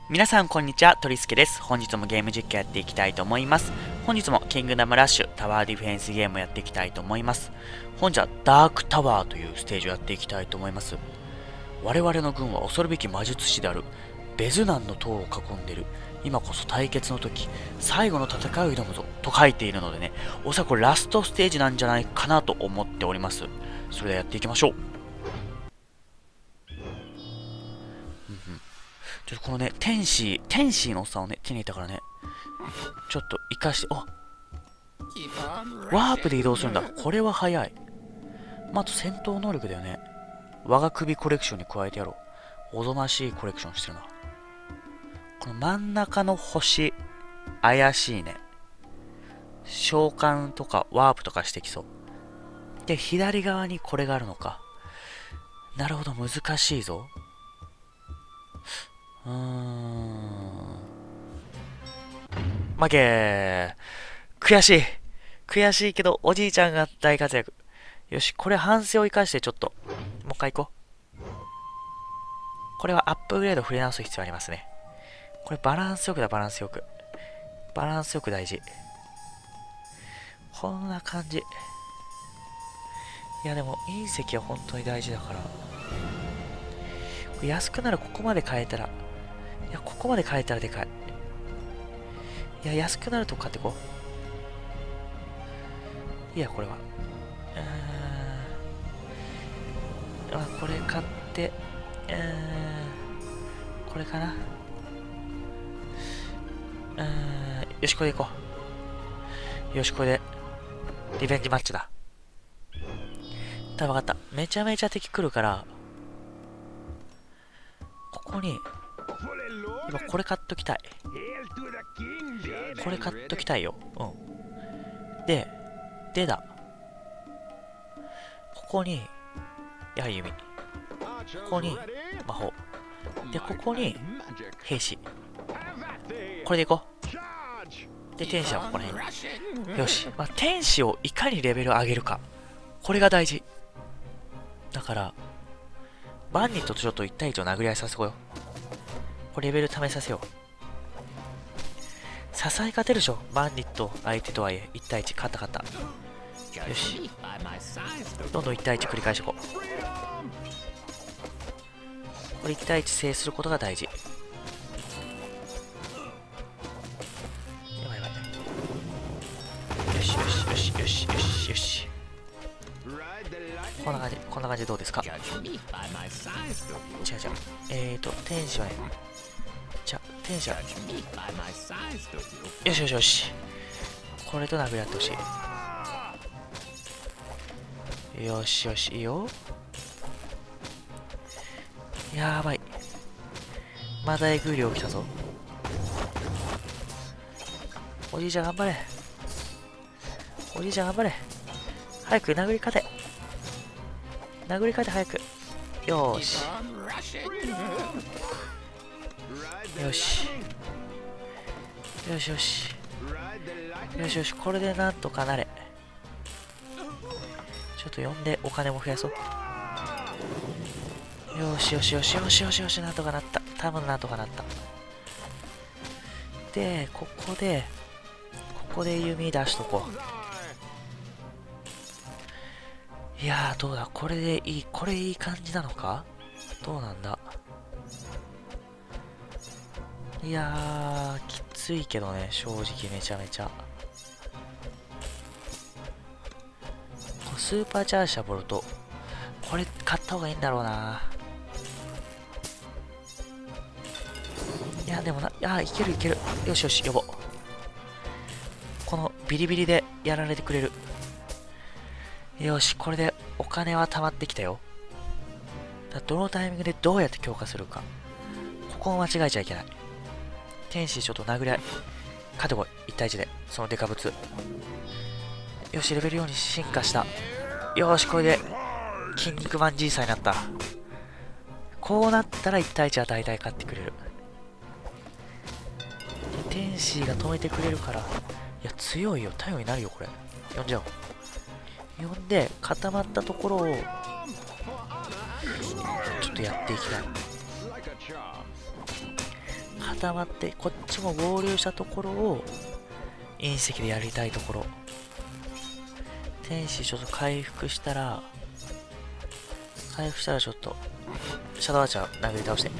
皆さんこんにちは、トリスケです。本日もゲーム実況やっていきたいと思います。本日もキングダムラッシュタワーディフェンスゲームをやっていきたいと思います。本日はダークタワーというステージをやっていきたいと思います。我々の軍は恐るべき魔術師であるベズナンの塔を囲んでいる。今こそ対決の時、最後の戦いを挑むぞと書いているのでね、おそらくラストステージなんじゃないかなと思っております。それではやっていきましょう。ちょっとこのね、天使のおっさんをね、手に入れたからね、ちょっと活かして、ワープで移動するんだ。これは早い。あと戦闘能力だよね。我が首コレクションに加えてやろう。おぞましいコレクションしてるな。この真ん中の星、怪しいね。召喚とかワープとかしてきそう。で、左側にこれがあるのか。なるほど、難しいぞ。負け悔しい。悔しいけど、おじいちゃんが大活躍。よし、これ反省を生かしてちょっと、もう一回行こう。これはアップグレード触れ直す必要ありますね。これバランスよくだ、バランスよく。バランスよく大事。こんな感じ。いやでも、隕石は本当に大事だから。安くなるここまで変えたら、いや、ここまで変えたらでかい。いや、安くなるとこ買ってこう。いや、これは。これ買って、これかな。よし、これでいこう。よし、これで、リベンジマッチだ。多分分かった。めちゃめちゃ敵来るから、ここに、今これ買っときたい。これ買っときたいよ。うん。でだ。ここに、やはり弓。ここに、魔法。で、ここに、兵士。これでいこう。で、天使はここら辺に。よし。天使をいかにレベル上げるか。これが大事。だから、バンニットとちょっと1対1を殴り合いさせこよう。これレベル試させよう。支え勝てるでしょ。バンニット相手とはいえ、1対1。勝った。よし。どんどん1対1繰り返していこう。これ1対1制することが大事。やばい。よし。こんな感じでどうですか。違う。天使はね、天使は、よし。これと殴り合ってほしい。よし、いいよ。やばい。まだえぐい量来たぞ。おじいちゃん頑張れ。早く殴り勝て早く。よし。これでなんとかなれ。ちょっと呼んでお金も増やそう。よし。なんとかなった。多分なんとかなった。で、ここで弓出しとこう。いやー、どうだ、これいい感じなのか。どうなんだ。いやー、きついけどね、正直めちゃめちゃ。スーパーチャーシャボルと、これ買った方がいいんだろうな。いや、でもいける。よし、呼ぼう。このビリビリでやられてくれる。よし、これでお金は溜まってきたよ。どのタイミングでどうやって強化するか。ここを間違えちゃいけない。天使ちょっと殴り合い。勝てこい。1対1で。そのデカブツ。よし、レベル4に進化した。よし、これで、筋肉マン G さになった。こうなったら1対1は大体勝ってくれる。で、天使が止めてくれるから。いや、強いよ。頼りになるよ、これ。呼んじゃおう。呼んで、固まったところを、ちょっとやっていきたい。 固まって、こっちも合流したところを隕石でやりたいところ。天使ちょっと回復したらちょっとシャドウアーチャー殴り倒して、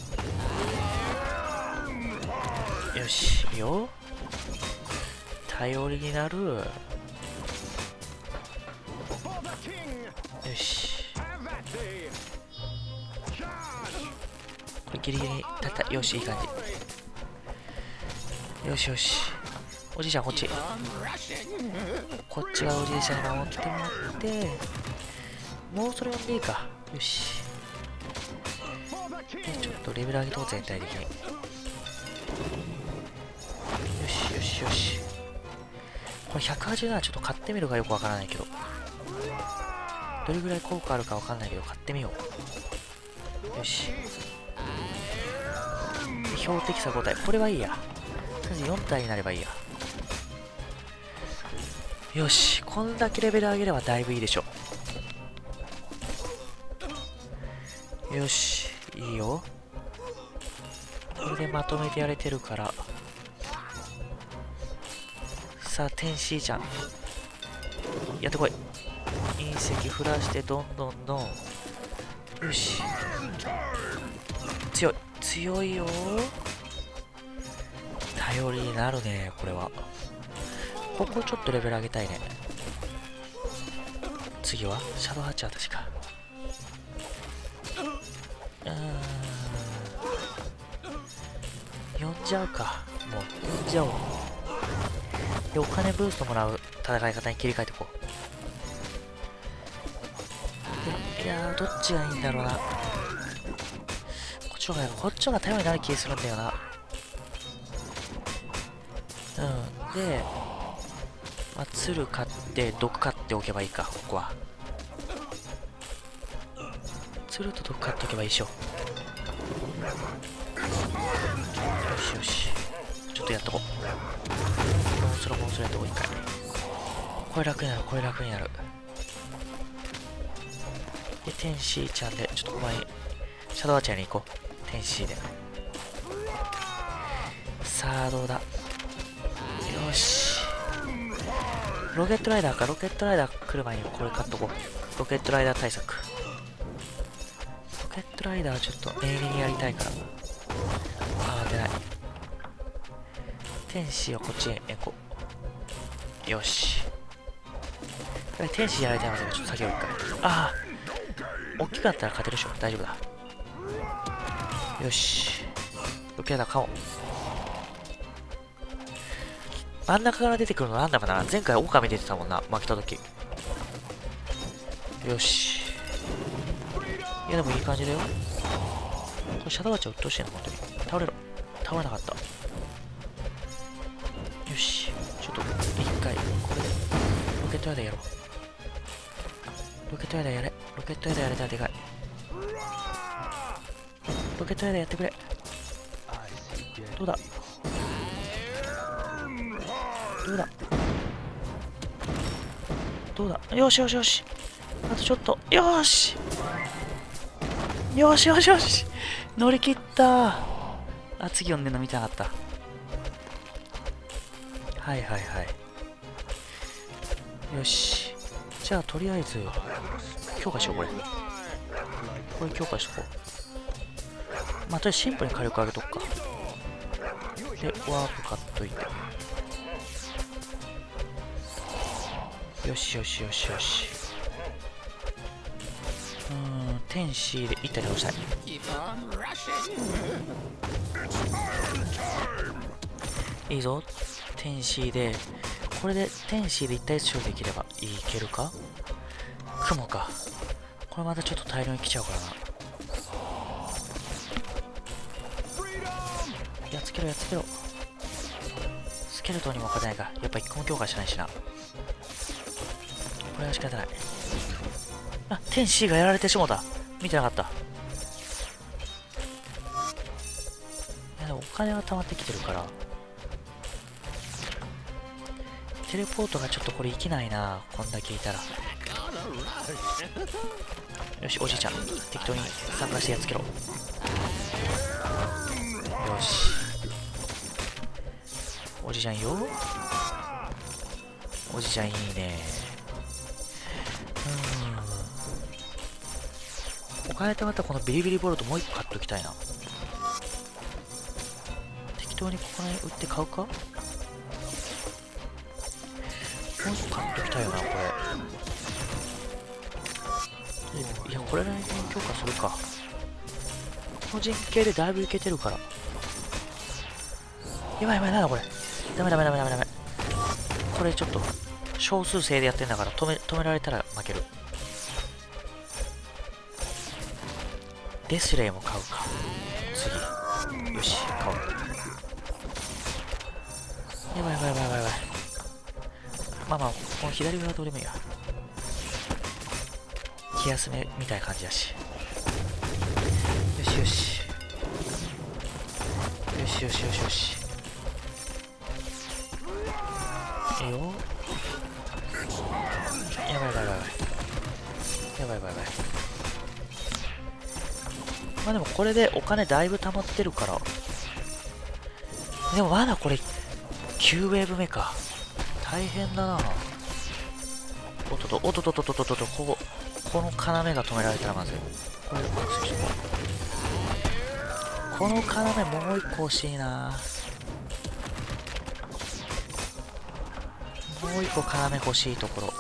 よし、いいよ、頼りになる。よし、これギリギリに立った。よし、いい感じ。よしよし、おじいちゃんこっちがおじいちゃんに守ってもらって、もうそれ呼んでいいか。よし、でちょっとレベル上げとこう、全体的に。よしよしよし、これ187はちょっと買ってみるかよくわからないけど、どれぐらい効果あるかわかんないけど買ってみよう。よし、標的差5体、これはいいや。とりあえず4体になればいいや。よし、こんだけレベル上げればだいぶいいでしょ。よし、いいよ。これでまとめてやれてるから。さあ、天使ちゃんやってこい。隕石降らしてどんどんどん。よし、強い強いよ。頼りになるね、これは。ここちょっとレベル上げたいね。次はシャドウハッチャー確か。呼んじゃうか。もう呼んじゃおう。で、お金ブーストもらう戦い方に切り替えていこう。で、いやー、どっちがいいんだろうな。こっちの方が頼りになる気がするんだよな。で、まあ、鶴買って毒買っておけばいいか、ここは。鶴と毒買っておけばいいでしょ。よしよし、ちょっとやっとこう。もうそれやっとこう、一回。これ楽になる、これ楽になる。で、天使ちゃんでちょっと前にシャドウアーチャーに行こう。天使で。さあどうだ。よし、ロケットライダーか。ロケットライダー来る前にこれ買っとこう。ロケットライダー対策。ロケットライダーはちょっと念入りにやりたいから。あー、出ない。天使をこっちへ行こう。よし、天使やられてますね。ちょっと先を一回。ああ、大きかったら勝てるでしょ。大丈夫だ。よし、ロケットライダー買おう。真ん中から出てくるのランダムだな。前回狼出てたもんな、負けた時。よし、いやでもいい感じだよ。これシャドウアーチャーうっとうしいな、本当に。倒れろ。倒れなかった。よし、ちょっと一回これでロケットライダーやろう。ロケットライダーやれ。ロケットライダーやれたらでかい。ロケットライダーやってくれ。どうだどうだどうだ。よしよしよし、あとちょっと。よしよしよしよし、乗り切った。あ、次読んでんの見てなかった。はいはいはい。よし、じゃあとりあえず強化しよう。これ強化しとこう。まあとりあえずシンプルに火力上げとくか。でワープ買っといて。よしよしよしよし。天使で一体倒したい。いいぞ、天使で。これで天使で一体処理できればいけるか。雲か。これまたちょっと大量に来ちゃうからな。やっつけろやっつけろ。スケルトンにも勝てないか。やっぱ一個も強化しないしな。これは仕方ない。あ、天使がやられてしもうた。見てなかった。いやでもお金は溜まってきてるから、テレポートがちょっとこれ生きないな、こんだけいたら。よし、おじいちゃん適当に参加してやっつけろ。よし、 おじちゃんいいよ。おじちゃんいいね。お金貯まったらこのビリビリボルトもう一個買っときたいな。適当にここに売って買うか。もう一個買っときたいよな、これ。いや、これら辺に強化するか。この陣形でだいぶいけてるから。やばいやばい、なんだこれ。ダメダメダメダメダメ。これちょっと、少数制でやってんだから止められたら負ける。デスレイも買うか。次。よし、買おう。やばいやばいやばいやばいやばい。まあまあ、この左上はどうでもいいや。気休めみたいな感じだし。よしよし。よしよしよしよし。いいよ。やばいやばいやばい。やばいやばいやばい。まあでもこれでお金だいぶ溜まってるから。でもまだこれ、9ウェーブ目か。大変だな。おっとっと、おっとっとっとっとっとっと、この要が止められたらまずい。これ、この要もう一個欲しいな。もう一個要欲しいところ。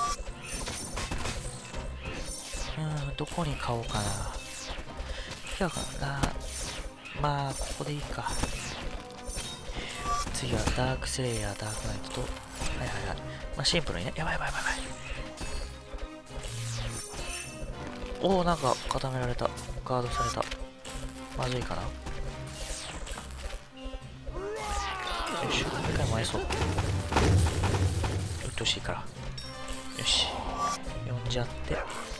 どこに買おうかな。いやかな。まあ、ここでいいか。次はダークスレイヤー、ダークナイトと、はいはいはい。まあ、シンプルにね。やばいやばいやばいやばい。おお、なんか固められた。ガードされた。まずいかな。よし、一回燃えそう。うっとうしいから。よし。呼んじゃって。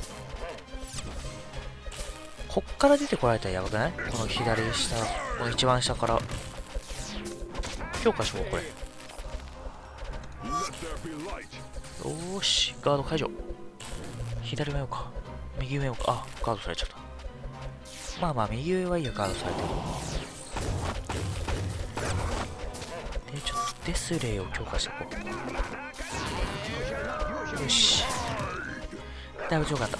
こっから出てこられたらやばくない？この左下、この一番下から。強化しよう、これ。よーし、ガード解除。左上をか。右上をか。あ、ガードされちゃった。まあまあ、右上はいいや、ガードされてる。で、ちょっとデスレイを強化していこう。よし。だいぶ強かった。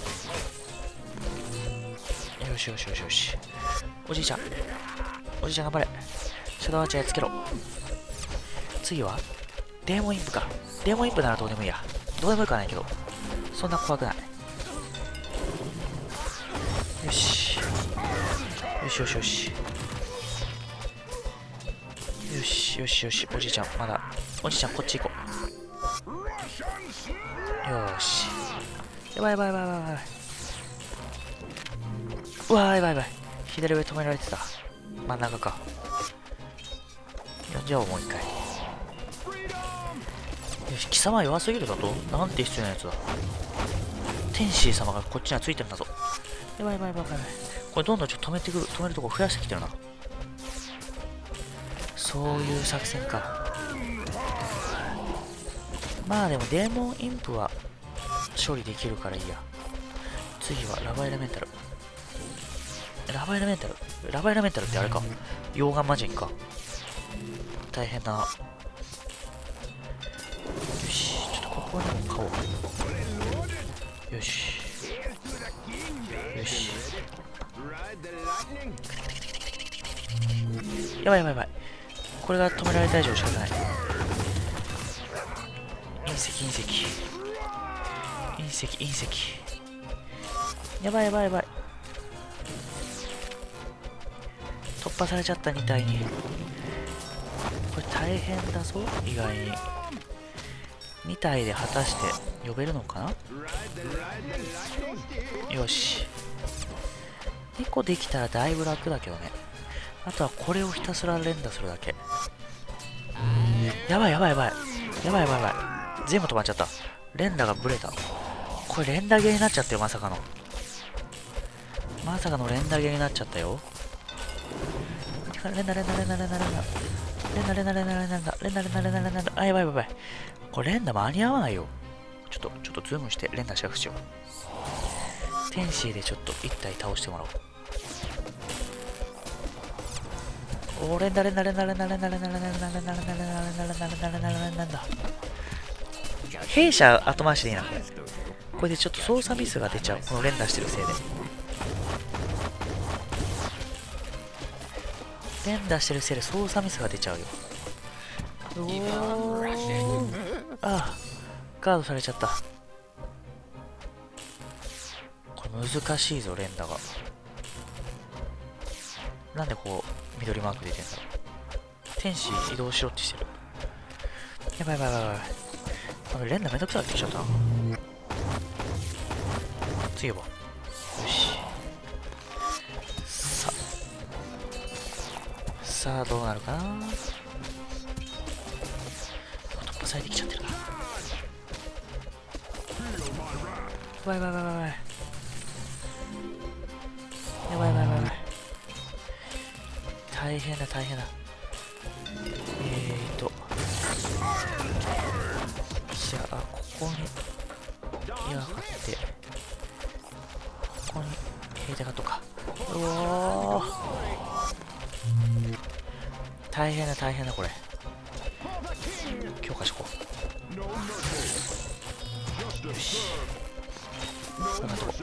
よしよしよしよし。おじいちゃん。おじいちゃん頑張れ。シャドウアーチャーやっつけろ。次はデーモンインプか。デーモンインプならどうでもいいや。どうでもよくはないけど。そんな怖くない。よし。よしよしよし。よしよしよし。おじいちゃん、まだ。おじいちゃん、こっち行こう。よーし。やばいやばいやばいやばいやばい。うわー、やばいやばい。左上止められてた。真ん中か。呼んじゃおう、もう一回。よし、貴様弱すぎるだと？なんて必要なやつだ。天使様がこっちにはついてるんだぞ。やばいやばいやばいやばい。これどんどんちょっと止めるとこ増やしてきてるな。そういう作戦か。まあでもデーモンインプは処理できるからいいや。次はラバエレメンタル。ラバエレメンタルってあれか。溶岩魔人か。大変だな。よし、ちょっとここにも買おう。よし。よし。やばいやばいやばい。これが止められた以上仕方ない。隕石。やばいやばいやばい。突破されちゃった2体に。これ大変だぞ、意外に。2体で果たして呼べるのかな。よし。2個できたらだいぶ楽だけどね。あとはこれをひたすら連打するだけ。やばいやばいやばい。やばいやばいやばい。全部止まっちゃった。連打がブレた。これ連打ゲーになっちゃったよ、まさかの。まさかの連打ゲーになっちゃったよ。連打。あ、やばいやばい。これ連打間に合わないよ。ちょっとズームして連打しなくしよう。天使でちょっと1体倒してもらおう。 おー、連打連打連打連打連打連打連打連打連打連打連打連打連打連打連打連打連打。弊社後回しでいいな、これ。これでちょっと操作ミスが出ちゃう。この連打してるせいで。連打してるせいで操作ミスが出ちゃうよ。おー。ああ、ガードされちゃった。これ難しいぞ、連打が。なんでこう、緑マーク出てんだろう。天使移動しろってしてる。やばいやばいやばいやばい。あ、連打めんどくさくなってきちゃったな。次呼ぼう。よし。さあ、どうなるかな。突破されてきちゃってるな。やばいやばいやばいやばい。やばいやばいやばいやばい。大変だ大変だ。じゃあ、ここに矢が張って、ここに兵隊がとか。うおー、大変だ大変だこれ。強化しこう。よし、こんなとこ。こ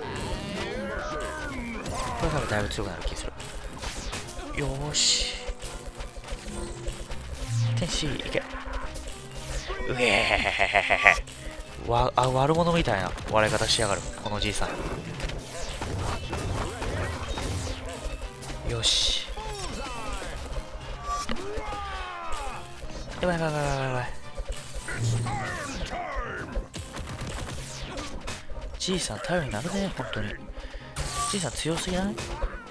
れからだいぶ強くなる気がする。よーし、天使いけ。うえへ。悪者みたいな笑い方しやがるこのじいさん。よし、やばいやばいやばいやばいやばい。じいさん頼りになるね、本当に。じいさん強すぎない？ネ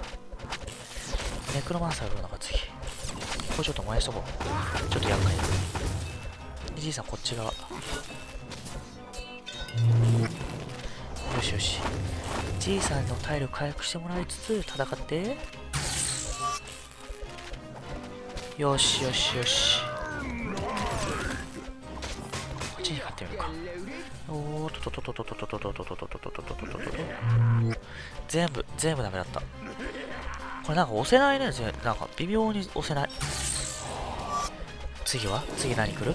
クロマンサーが来るのか次。これちょっと燃やしとこう。ちょっと厄介だ。じいさんこっち側。よしよし。じいさんの体力回復してもらいつつ戦って。よしよしよし。こっちに勝ってみるか。おーとととととととととととととととととと。全部ダメだった。これなんか押せないね。なんか微妙に押せない。次何来る？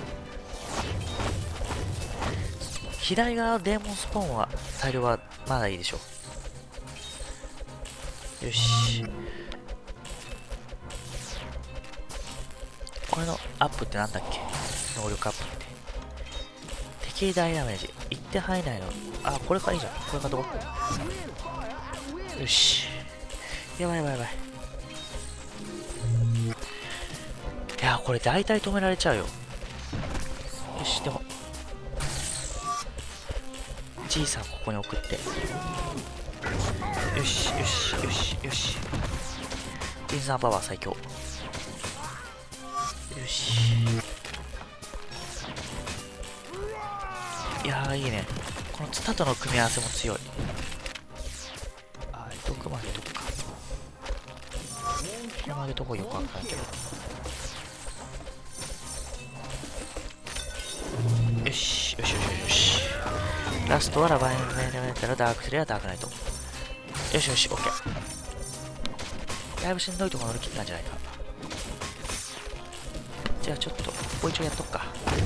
左側デーモンスポーンは大量はまだいいでしょう。よし、これのアップってなんだっけ？能力アップって。敵大ダメージ。1点範囲内の。あ、これかいいじゃん。これかどこ？よし。やばいやばいやばい。いやー、これ大体止められちゃうよ。よし、でも。じいさんここに送って。よしよしよしよし。ジンザーパワー最強。よし。いやーいいね。このツタとの組み合わせも強い。あ、毒までとくか。これまでとこよくわかんないけど。よしよしよしよし。ラストはラバインメンタル、ダークスレア、ダークナイト。よしよし、オッケー。だいぶしんどいところ乗り切ったんじゃないか。じゃあちょっと、もう一応やっとくか。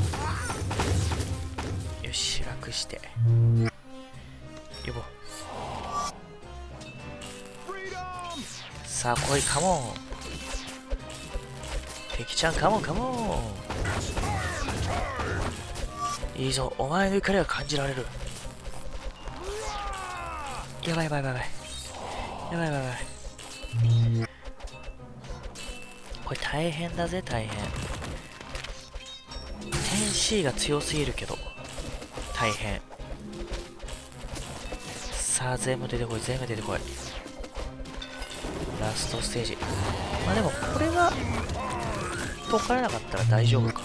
よし、楽して。呼ぼう。さあ、来い、カモン。敵ちゃん、カモン、カモン。いいぞ、お前の怒りが感じられる。やばいやばいやばい。やばいやばいやばい。これ大変だぜ、大変。天使が強すぎるけど、大変。さあ、全部出てこい、全部出てこい。ラストステージ。まあでも、これが、解かれなかったら大丈夫か。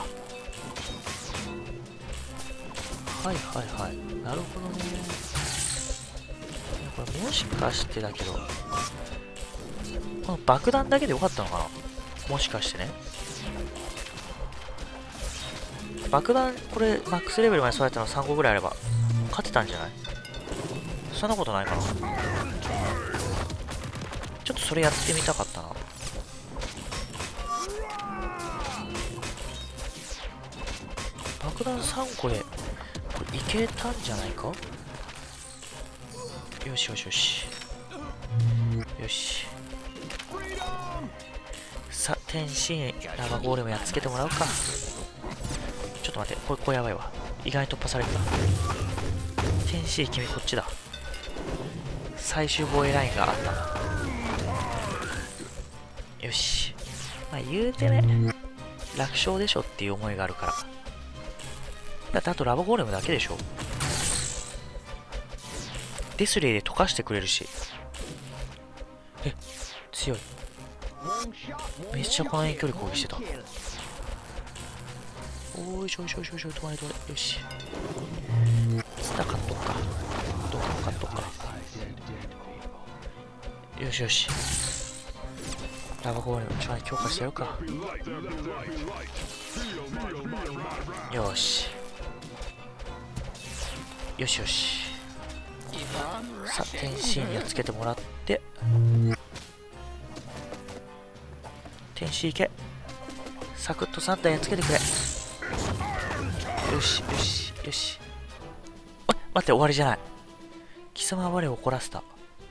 はいはいはい。なるほどね。これもしかしてだけど、この爆弾だけでよかったのかな？もしかしてね。爆弾、これ、マックスレベルまで育てたの3個ぐらいあれば、勝てたんじゃない？そんなことないかな？ちょっとそれやってみたかったな。 爆弾3個でこれいけたんじゃないか。よしよしよしよし。さあ天心ラバゴーレムやっつけてもらうか。ちょっと待って、これやばいわ。意外に突破されるな。天使君こっちだ。最終防衛ラインがあった。よし。まあ言うてね、楽勝でしょっていう思いがあるから。だってあとラバゴーレムだけでしょ。デスレイで溶かしてくれるし。え、強い。めっちゃこの遠距離攻撃してた。おーいしょいしょいしょいしょ、止まれ止まれ。よし。ツタ買っとくか。どこも買っとくか。よしよし。ラバゴーレムちょっと強化してやるか。よし。よしよし。さあ、天使にやっつけてもらって。天使いけ。サクッと3体やっつけてくれ。よしよしよし。おい待って、終わりじゃない。貴様は我を怒らせた。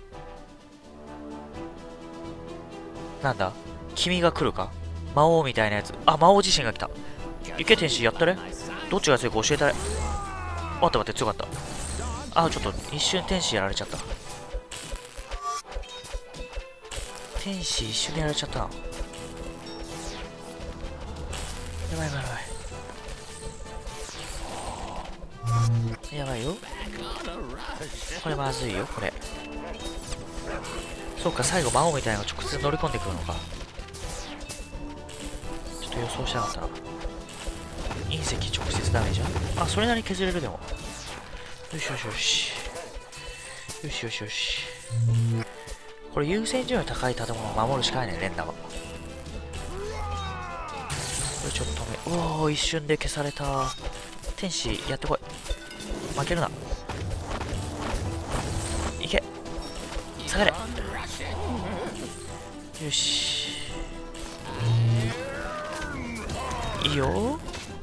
なんだ、君が来るか。魔王みたいなやつ。あ、魔王自身が来た。いけ天使、やったれ。どっちが強いか教えたれ。待って待って、強かった。あ、ちょっと一瞬天使やられちゃった。天使一瞬でやられちゃったな。やばいやばいやばい。やばいよ。これまずいよ、これ。そうか、最後魔王みたいなのが直接乗り込んでくるのか。ちょっと予想しなかったな。隕石直接ダメージ。あ、それなりに削れるでも。よしよしよし。よしよしよし。これ優先順位の高い建物を守るしかないね、連打は。これちょっと止め。おお、一瞬で消された。天使、やってこい。負けるな。いけ。下がれ。よし。いいよ。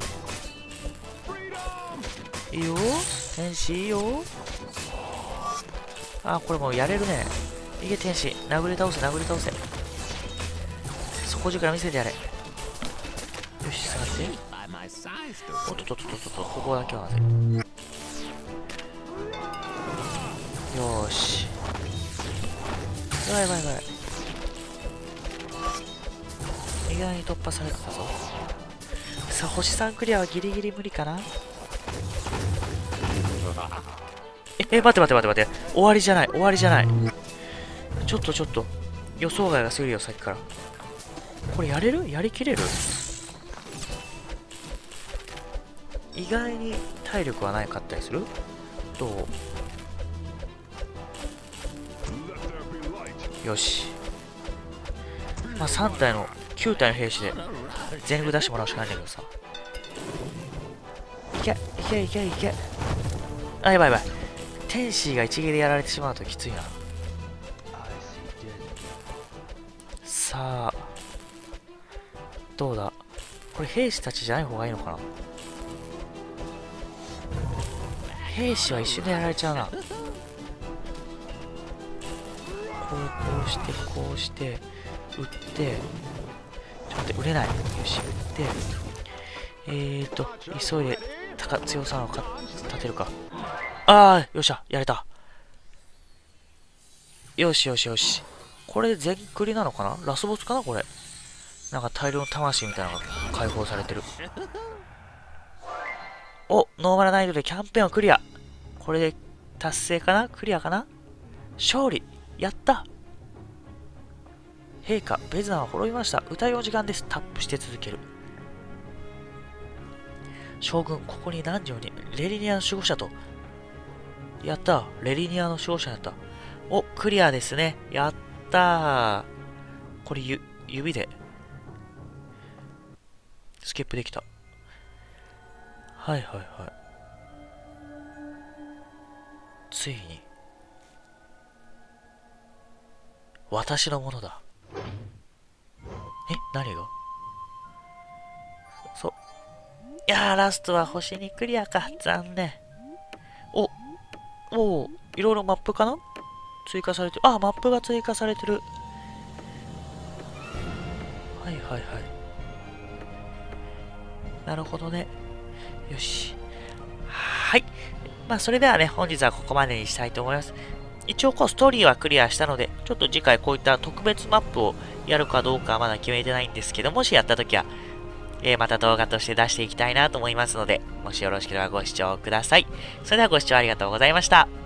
いいよ。天使いいよ。あ、これもうやれるね。いけ天使、殴り倒せ殴り倒せ。底力見せてやれ。よし、下がって。おっとっとっとっとっと、ここだけはまずい。よーし。やばいやばいやばい。意外に突破されてたぞ。さあ、星3クリアはギリギリ無理かな。待って待って待って待って。終わりじゃない、終わりじゃない。ちょっとちょっと。予想外が過ぎるよ、さっきから。これやれる？やりきれる？意外に体力はないかったりする？どう？よし。まあ3体の、9体の兵士で全部出してもらうしかないんだけどさ。いけ、いけ、いけ、いけ。あ、やばいやばい。天使が一撃でやられてしまうときついな。さあ、どうだ。これ兵士たちじゃない方がいいのかな。兵士は一瞬でやられちゃうな。こうしてこうして撃って、ちょっと待って、売れない。よし、撃って、急いで強さを立てるか。ああ、よっしゃ、やれた。よしよしよし。これ全クリなのかな。ラスボスかなこれ。なんか大量の魂みたいなのが解放されてる。お、ノーマル難易度でキャンペーンをクリア。これで達成かな、クリアかな。勝利、やった。陛下、ベズナーは滅びました。歌いの時間です。タップして続ける。将軍、ここに何時にレリニアの守護者と。やった。レリニアの守護者やった。お、クリアですね。やったー。これ指でスキップできた。はいはいはい。ついに私のものだ。何がいやー、ラストは星にクリアか。残念。お、いろいろマップかな追加されてる。あ、マップが追加されてる。はいはいはい。なるほどね。よし。はい。まあ、それではね、本日はここまでにしたいと思います。一応、ストーリーはクリアしたので、ちょっと次回こういった特別マップをやるかどうかはまだ決めてないんですけど、もしやったときは、また動画として出していきたいなと思いますので、もしよろしければご視聴ください。それではご視聴ありがとうございました。